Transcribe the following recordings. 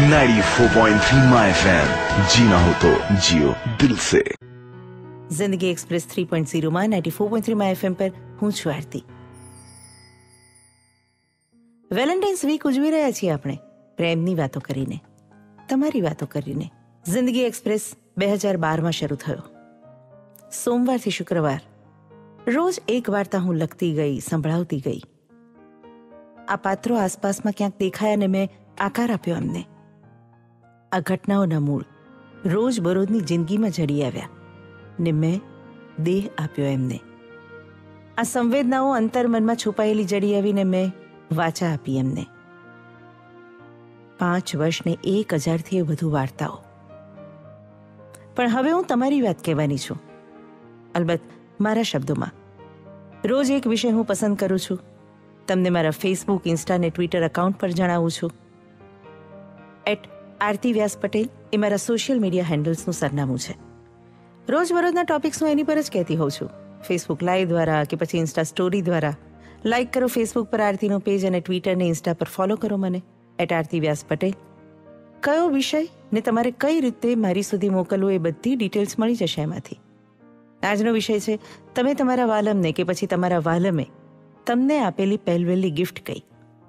94.3 My FM जीना हो तो जियो दिल से। जिंदगी एक्सप्रेस 3.0 માં 94.3 My FM પર હું છું આરતી। વેલેન્ટાઇન્સ વીક ઉજવી રહ્યા છીએ આપણે પ્રેમની વાતો કરીને, તમારી વાતો કરીને। જિંદગી એક્સપ્રેસ 2012માં શરૂ થયો। સોમવારથી શુક્રવાર રોજ એક વાર્તા હું લખતી ગઈ, સંભળાવતી ગઈ। આ પાત્રો આસપાસમાં ક્યાંક દેખાયા ને મેં આકાર આપ્યો એમને। આ ઘટનાઓના મૂળ રોજ બરોજની જિંદગીમાં જડી આવ્યા ને મેં દેહ આપ્યો એમને। આ સંવેદનાઓ અંતર્મનમાં છુપાયેલી જડી આવીને મેં વાચા આપી એમને। 5 વર્ષને 1000થી વધુ વાર્તાઓ। પણ હવે હું તમારી વાત કહેવાની છું, અલબત્ત મારા શબ્દોમાં। રોજ એક વિષય હું પસંદ કરું છું, તમને મારા ફેસબુક, ઇન્સ્ટા ને ટ્વિટર એકાઉન્ટ પર જણાવું છું। @આરતી પટેલ એ મારા સોશિયલ મીડિયા હેન્ડલ્સનું સરનામું છે। રોજબરોજના ટોપિક્સ હું એની પર જ કહેતી હોઉં છું, ફેસબુક લાઈવ દ્વારા કે પછી ઇન્સ્ટા સ્ટોરી દ્વારા। લાઈક કરો ફેસબુક પર આરતીનું પેજ અને ટ્વિટર ને ઇન્સ્ટા પર ફોલો કરો મને @આરતી પટેલ। કયો વિષય ને તમારે કઈ રીતે મારી સુધી મોકલવું એ બધી ડિટેલ્સ મળી જશે એમાંથી। આજનો વિષય છે તમે તમારા વાલમને કે પછી તમારા વાલમે તમને આપેલી પહેલવેલી ગિફ્ટ કઈ।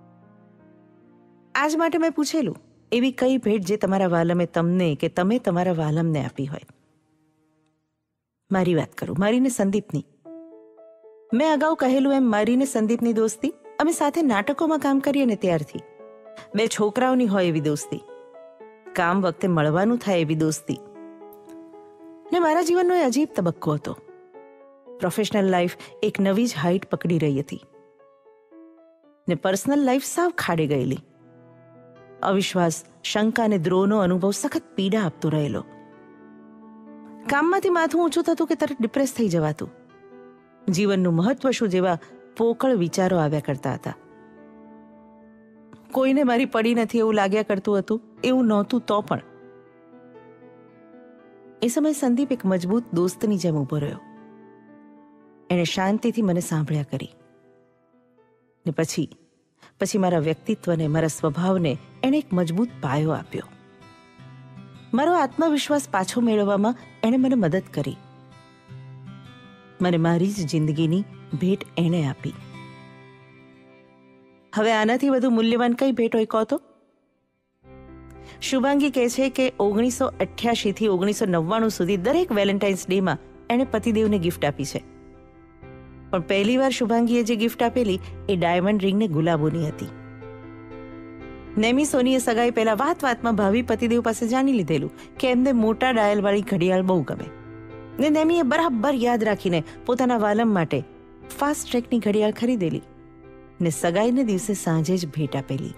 આજ માટે મેં પૂછેલું એવી કઈ ભેટ જે તમારા વાલમે તમને કે તમે તમારા વાલમને આપી હોય। મારી વાત કરું, મારી ને સંદીપની। મેં અગાઉ કહેલું એમ મારી ને સંદીપની દોસ્તી અમે સાથે નાટકોમાં કામ કરીએ ને ત્યારથી। 2 છોકરાઓની હોય એવી દોસ્તી, કામ વખતે મળવાનું થાય એવી દોસ્તી। ને મારા જીવનનો એ અજીબ તબક્કો હતો। પ્રોફેશનલ લાઈફ એક નવી જ હાઈટ પકડી રહી હતી ને પર્સનલ લાઈફ સાવ ખાડે ગયેલી। અવિશ્વાસ, શંકા અને દ્રોહનો અનુભવ સખત પીડા આપતો રહેલો। કામમાંથી માથું ઊંચું થતું કે તરત ડિપ્રેસ થઈ જવાતું। જીવનનું મહત્વ શું જેવા પોકળ વિચારો આવ્યા કરતા હતા। કોઈને મારી પડી નથી એવું લાગ્યા કરતું હતું, એવું નહોતું તો પણ એ સમયે સંદીપ એક મજબૂત દોસ્તની જેમ ઊભો રહ્યો। એણે શાંતિથી મને સાંભળ્યા કરી ને પછી મારા વ્યક્તિત્વને, મારા સ્વભાવને એણે એક મજબૂત પાયો આપ્યો। મારો આત્મવિશ્વાસ પાછો મેળવવામાં એણે મને મદદ કરી। મને મારી જ જિંદગીની ભેટ એણે આપી। હવે આનાથી વધુ મૂલ્યવાન કઈ ભેટ હોય કહો તો? શુભાંગી કહે છે કે 1988 થી 1999 સુધી દરેક વેલેન્ટાઇન્સ ડેમાં એણે પતિદેવને ગિફ્ટ આપી છે। પણ પહેલીવાર શુભાંગીએ જે ગિફ્ટ આપેલી એ ડાયમંડ રિંગને ગુલાબોની હતી। નેમી સોનીએ સગાઈ પહેલા વાતમાં ભાવિ પતિદેવ પાસે જાણી લીધેલું કે એમને મોટા ડાયલવાળી ઘડિયાળ બહુ ગમે ને નેમીએ બરાબર યાદ રાખીને પોતાના વાલમ માટે ફાસ્ટ ટ્રેકની ઘડિયાળ ખરીદેલી ને સગાઈને દિવસે સાંજે જ ભેટ આપેલી।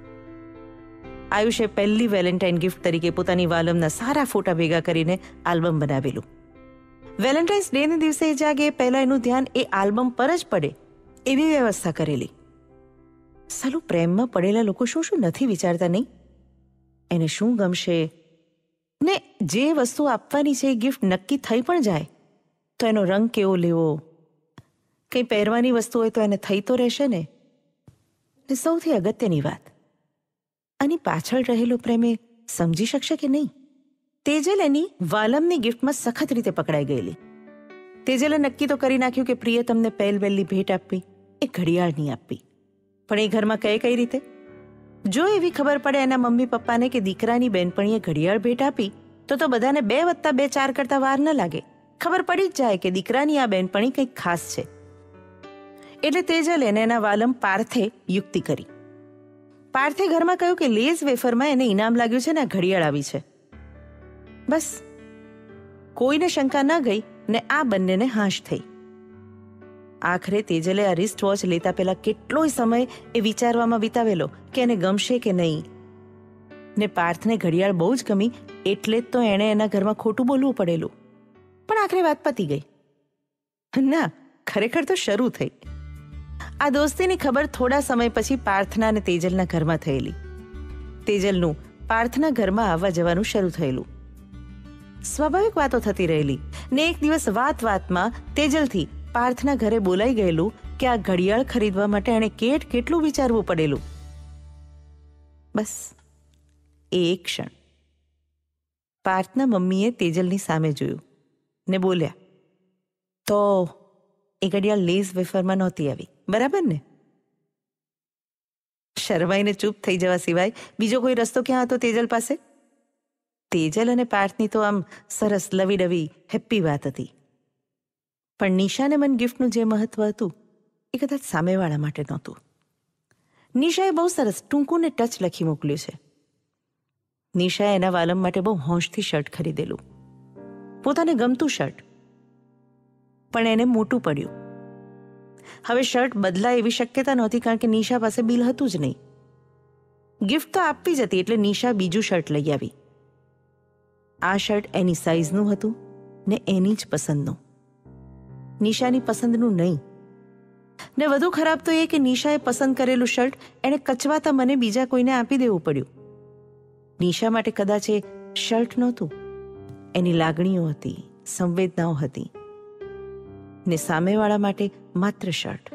આયુષે પહેલી વેલેન્ટાઇન ગિફ્ટ તરીકે પોતાની વાલમના સારા ફોટા ભેગા કરીને આલ્બમ બનાવેલું। વેલેન્ટાઇન્સ ડે ને દિવસે જાગે પહેલા એનું ધ્યાન એ આલ્બમ પર જ પડે એવી વ્યવસ્થા કરેલી। સાલું પ્રેમમાં પડેલા લોકો શું નથી વિચારતા નહીં? એને શું ગમશે ને જે વસ્તુ આપવાની છે એ ગિફ્ટ નક્કી થઈ પણ જાય તો એનો રંગ કેવો લેવો, કંઈ પહેરવાની વસ્તુ હોય તો એને થઈ તો રહેશે ને સૌથી અગત્યની વાત, આની પાછળ રહેલો પ્રેમ એ સમજી શકશે કે નહીં? તેજલ એની વાલમની ગિફ્ટમાં સખત રીતે પકડાઈ ગયેલી। તેજલે નક્કી તો કરી નાખ્યું કે પ્રિયતમને પહેલવેલી ભેટ આપવી એ ઘડિયાળ નહીં આપવી, પણ એ ઘરમાં કઈ રીતે? જો એવી ખબર પડે એના મમ્મી પપ્પાને કે દીકરાની બેનપણીએ ઘડિયાળ ભેટ આપી તો બધાને 2 + 2 4 કરતા વાર ન લાગે, ખબર પડી જ જાય કે દીકરાની આ બેનપણી કંઈક ખાસ છે। એટલે તેજલ એને એના વાલમ પાર્થે યુક્તિ કરી। પાર્થે ઘરમાં કહ્યું કે લેઝ વેફરમાં એને ઇનામ લાગ્યું છે ને આ ઘડિયાળ આવી છે। બસ કોઈને શંકા ન ગઈ ને આ બંનેને હાશ થઈ। આખરે તેજલે આ રિસ્ટ વોચ લેતા પહેલા કેટલોય સમય એ વિચારવામાં વિતાવેલો કે એને ગમશે કે નહીં ને પાર્થને ઘડિયાળ બહુ જ ગમી એટલે જ તો એણે એના ઘરમાં ખોટું બોલવું પડેલું। પણ આખરે વાત પતી ગઈ ના, ખરેખર તો શરૂ થઈ। આ દોસ્તીની ખબર થોડા સમય પછી પાર્થના અને તેજલના ઘરમાં થયેલી। તેજલનું પાર્થના ઘરમાં આવવા જવાનું શરૂ થયેલું। સ્વાભાવિક વાતો થતી રહેલી ને એક દિવસ વાતમાં તેજલથી પાર્થના ઘરે બોલાઈ ગયેલું કે આ ઘડિયાળ ખરીદવા માટે એણે કેટલું વિચારવું પડેલું। બસ એ એક ક્ષણ પાર્થના મમ્મીએ તેજલની સામે જોયું ને બોલ્યા, તો એ ઘડિયાળ લેઝ વેફરમાં નહોતી આવી, બરાબર ને? શરમાઈને ચૂપ થઈ જવા સિવાય બીજો કોઈ રસ્તો ક્યાં હતો તેજલ પાસે? તેજલ અને પાર્થની તો આમ સરસ લવીડવી હેપ્પી વાત હતી, પણ નિશાને મન ગિફ્ટનું જે મહત્વ હતું એ કદાચ સામેવાળા માટે નહોતું. નિશાએ બહુ સરસ ટૂંકું ને ટચ લખી મોકલ્યું છે. નિશાએ એના વાલમ માટે બહુ હોંશથી શર્ટ ખરીદેલું, પોતાને ગમતું શર્ટ, પણ એને મોટું પડ્યું. હવે શર્ટ બદલાય એવી શક્યતા નહોતી, કારણ કે નિશા પાસે બિલ હતું જ નહીં. ગિફ્ટ તો આપવી જ હતી, એટલે નિશા બીજું શર્ટ લઈ આવી. આ શર્ટ એની સાઇઝનું હતું ને એની જ પસંદનું, નિશાની પસંદનું નહીં. ને વધુ ખરાબ તો એ કે નિશાએ પસંદ કરેલું શર્ટ એણે કચવાતા મને બીજા કોઈને આપી દેવું પડ્યું. નિશા માટે કદાચ એ શર્ટ નહોતું, એની લાગણીઓ હતી, સંવેદનાઓ હતી, ને સામેવાળા માટે માત્ર શર્ટ.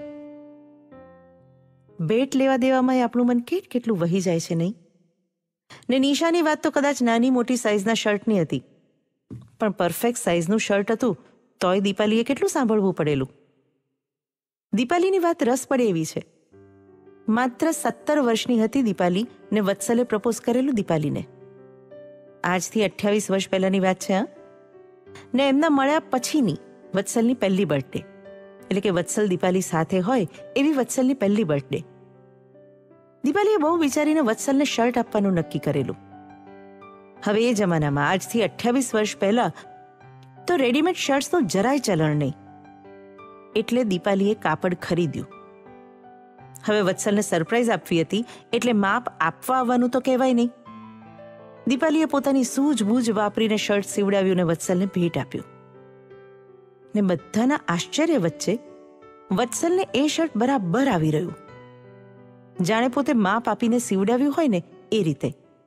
ભેટ લેવા દેવામાં આપણું મન કેટલું વહી જાય છે, નહીં? ને નિશાની વાત તો કદાચ નાની મોટી સાઇઝના શર્ટની હતી, પણ પરફેક્ટ સાઇઝનું શર્ટ હતું તોય દીપાલીએ કેટલું સાંભળવું પડેલું. દીપાલીની વાત રસ પડે એવી છે. માત્ર 17 વર્ષની હતી દીપાલી ને વત્સલે પ્રપોઝ કરેલું દીપાલીને. આજથી 28 વર્ષ પહેલાની વાત છે. ને એમના મળ્યા પછીની વત્સલની પહેલી બર્થડે, એટલે કે વત્સલ દીપાલી સાથે હોય એવી વત્સલની પહેલી બર્થડે. દીપાલીએ બહુ વિચારીને વત્સલને શર્ટ આપવાનું નક્કી કરેલું. હવે એ જમાનામાં આજથી 28 વર્ષ પહેલા તો રેડીમેડ શર્ટ્સનું જરાય ચલણ નહીં, એટલે દીપાલીએ કાપડ ખરીદ્યું. હવે વત્સલને સરપ્રાઈઝ આપવી હતી, એટલે માપ આપવા આવવાનું તો કહેવાય નહીં. દીપાલીએ પોતાની સૂઝબૂઝ વાપરીને શર્ટ સીવડાવ્યું ને વત્સલને ભેટ આપ્યું. ને બધાના આશ્ચર્ય વચ્ચે વત્સલને એ શર્ટ બરાબર આવી રહ્યું, જાણે પોતે માપ આપીને સીવડાવ્યું હોય ને એ રીતે.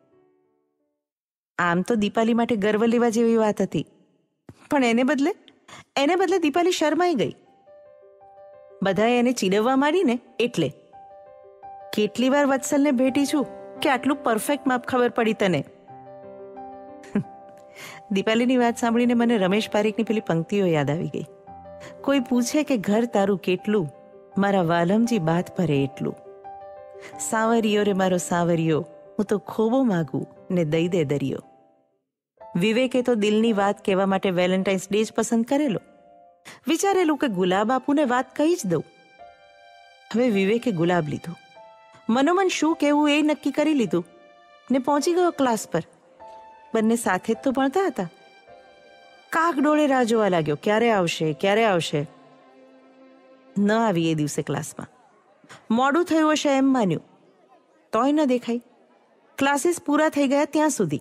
આમ તો દીપાલી માટે ગર્વ લેવા જેવી વાત હતી, પણ એને બદલે દીપાલી શરમાઈ ગઈ. બધાએ એને ચીડવવા માંડીને એટલે. કેટલી વાર વત્સલને ભેટી છું કે આટલું પરફેક્ટ માપ ખબર પડી તને? દીપાલીની વાત સાંભળીને મને રમેશ પારીખની પેલી પંક્તિઓ યાદ આવી ગઈ. કોઈ પૂછે કે ઘર તારું કેટલું, મારા વાલમજી બાત ભરે એટલું. સાવરિયો રે મારો સાવરિયો, હું તો ખોબો માગું ને દઈ દે દરિયો. વિવેકે તો દિલની વાત કહેવા માટે વેલેન્ટાઇન્સ ડે જ પસંદ કરેલો. વિચારેલું કે ગુલાબ આપુને વાત કહી જ દઉં. હવે વિવેકે ગુલાબ લીધું, મનોમન શું કહેવું એ નક્કી કરી લીધું ને પહોંચી ગયો ક્લાસ પર. બંને સાથે જ તો ભણતા હતા. કાક ડોળે રાહ જોવા લાગ્યો, ક્યારે આવશે. ન આવી એ દિવસે ક્લાસમાં. મોડું થયું હશે એમ માન્યું, તોય ન દેખાય. ક્લાસીસ પૂરા થઈ ગયા ત્યાં સુધી.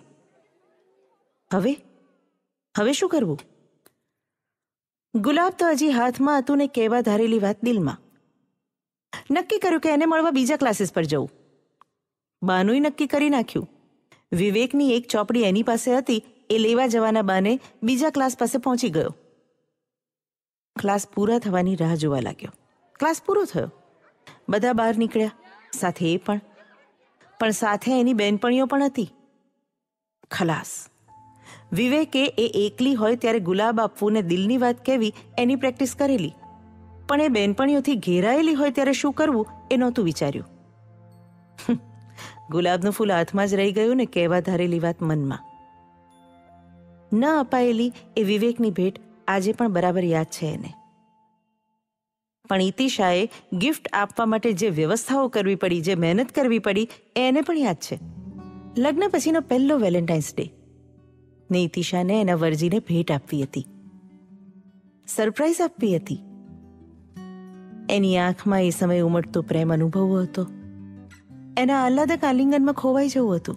હવે શું કરવું? ગુલાબ તો હજી હાથમાં હતું ને કહેવા ધારેલી વાત દિલમાં. નક્કી કર્યું કે એને મળવા બીજા ક્લાસીસ પર જવું. બાનુય નક્કી કરી નાખ્યું. વિવેકની એક ચોપડી એની પાસે હતી, એ લેવા જવાના બાને બીજા ક્લાસ પાસે પહોંચી ગયો. ક્લાસ પૂરા થવાની રાહ જોવા લાગ્યો. ક્લાસ પૂરો થયો, બધા બહાર નીકળ્યા, સાથે એ પણ સાથે એની બહેનપણીઓ પણ હતી. ખલાસ. વિવેકે એ એકલી હોય ત્યારે ગુલાબ આપવું ને દિલની વાત કહેવી એની પ્રેક્ટિસ કરેલી, પણ એ બહેનપણીઓથી ઘેરાયેલી હોય ત્યારે શું કરવું એ નહોતું વિચાર્યું. ગુલાબનું ફૂલ હાથમાં જ રહી ગયું ને કહેવા ધારેલી વાત મનમાં. ન અપાયેલી એ વિવેકની ભેટ આજે પણ બરાબર યાદ છે એને. પણ ઇતિશાએ ગિફ્ટ આપવા માટે જે વ્યવસ્થાઓ કરવી પડી, જે મહેનત કરવી પડી, એને પણ યાદ છે. લગ્ન પછીનો પહેલો વેલેન્ટાઇન્સ ડે ને ઇતિશાને એના વર્જીને ભેટ આપવી હતી, સરપ્રાઈઝ આપવી હતી. એની આંખમાં એ સમયે ઉમટતો પ્રેમ અનુભવવો હતો, એના આહલાદક આલિંગનમાં ખોવાઈ જવું હતું.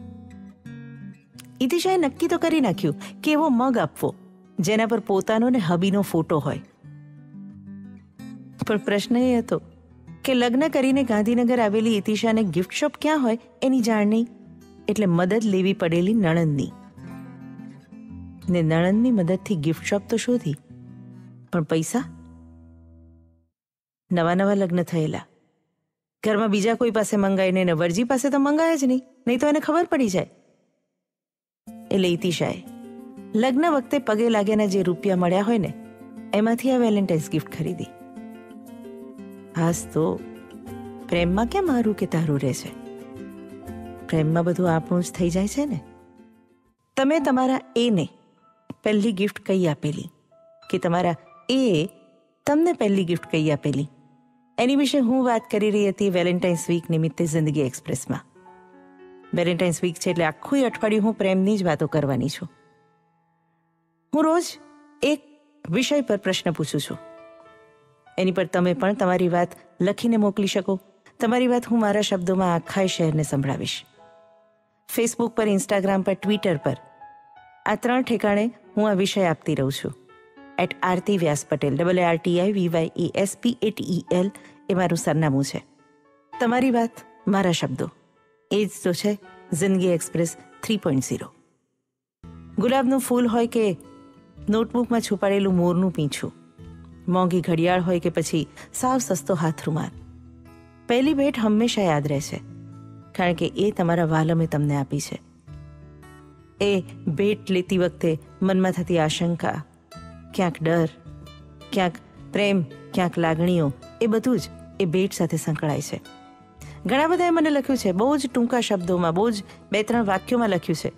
ઇતિશાએ નક્કી તો કરી નાખ્યું કે એવો મગ આપવો જેના પર પોતાનો ને હબીનો ફોટો હોય. પણ પ્રશ્ન એ હતો કે લગ્ન કરીને ગાંધીનગર આવેલી ઇતિશાને ગિફ્ટ શોપ ક્યાં હોય એની જાણ નહીં, એટલે મદદ લેવી પડેલી નણંદની. ને નણંદની મદદથી ગિફ્ટ શોપ તો શોધી, પણ પૈસા? નવા લગ્ન થયેલા, ઘરમાં બીજા કોઈ પાસે મંગાઈને એને વરજી પાસે તો મંગાય જ નહીં તો એને ખબર પડી જાય. એટલે ઇતિશાએ લગ્ન વખતે પગે લાગ્યાના જે રૂપિયા મળ્યા હોય ને એમાંથી આ વેલેન્ટાઇન્સ ગિફ્ટ ખરીદી. હાસ તો પ્રેમમાં ક્યાં મારું કે તારું રહે છે? પ્રેમમાં બધું આપણું જ થઈ જાય છે ને. તમે તમારા એને પહેલી ગિફ્ટ કઈ આપેલી કે તમારા એ તમને પહેલી ગિફ્ટ કઈ આપેલી એની વિશે હું વાત કરી રહી હતી વેલેન્ટાઇન્સ વીક નિમિત્તે જિંદગી એક્સપ્રેસમાં. વેલેન્ટાઇન્સ વીક છે એટલે આખું અઠવાડિયું હું પ્રેમની જ વાતો કરવાની છું. હું રોજ એક વિષય પર પ્રશ્ન પૂછું છું. એની પર તમે પણ તમારી વાત લખીને મોકલી શકો. તમારી વાત હું મારા શબ્દોમાં આખા શહેરને સંભળાવીશ. ફેસબુક પર, ઇન્સ્ટાગ્રામ પર, ટ્વિટર પર, આ 3 ઠેકાણે હું આ વિષય આપતી રહું છું. @આરતી વ્યાસ પટેલ, AARTIVYASPATEL એ મારું સરનામું છે. તમારી વાત, મારા શબ્દો, એ જ તો છે જિંદગી એક્સપ્રેસ 3.0. ગુલાબનું ફૂલ હોય કે નોટબુકમાં છુપાડેલું મોરનું પીંછું, મોંઘી ઘડિયાળ હોય કે પછી સાવ સસ્તો હાથ રૂમાલ, પહેલી ભેટ હંમેશા યાદ રહેશે કારણ કે એ તમારા વાલમે તમને આપી છે. એ ભેટ લેતી વખતે મનમાં થતી આશંકા, ક્યાંક ડર, ક્યાંક પ્રેમ, ક્યાંક લાગણીઓ, એ બધું જ એ ભેટ સાથે સંકળાય છે. ઘણા બધાએ મને લખ્યું છે, બહુ જ ટૂંકા શબ્દોમાં, બહુ જ 2-3 વાક્યોમાં લખ્યું છે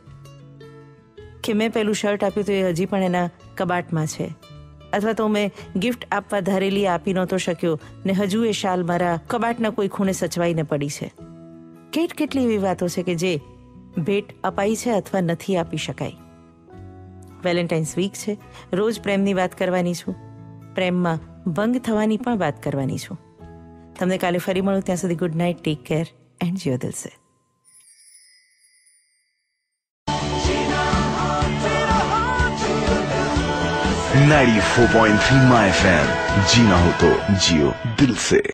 કે મેં પેલું શર્ટ આપ્યું તો એ હજી પણ એના કબાટમાં છે, અથવા તો મેં ગિફ્ટ આપવા ધારેલી આપી નહોતો શક્યો ને હજુ એ શાલ મારા કબાટના કોઈ ખૂણે સચવાઈને પડી છે. કેટલી એવી વાતો છે કે જે ભેટ અપાઈ છે અથવા નથી આપી શકાય. વેલેન્ટાઇન્સ વીક છે, રોજ પ્રેમની વાત કરવાની છું, પ્રેમમાં ભંગ થવાની પણ વાત કરવાની છું. તમને કાલે ફરી મળું, ત્યાં સુધી good night, take care and જીયો દિલ સે. .3 My FM जीना हो तो जियो दिल से.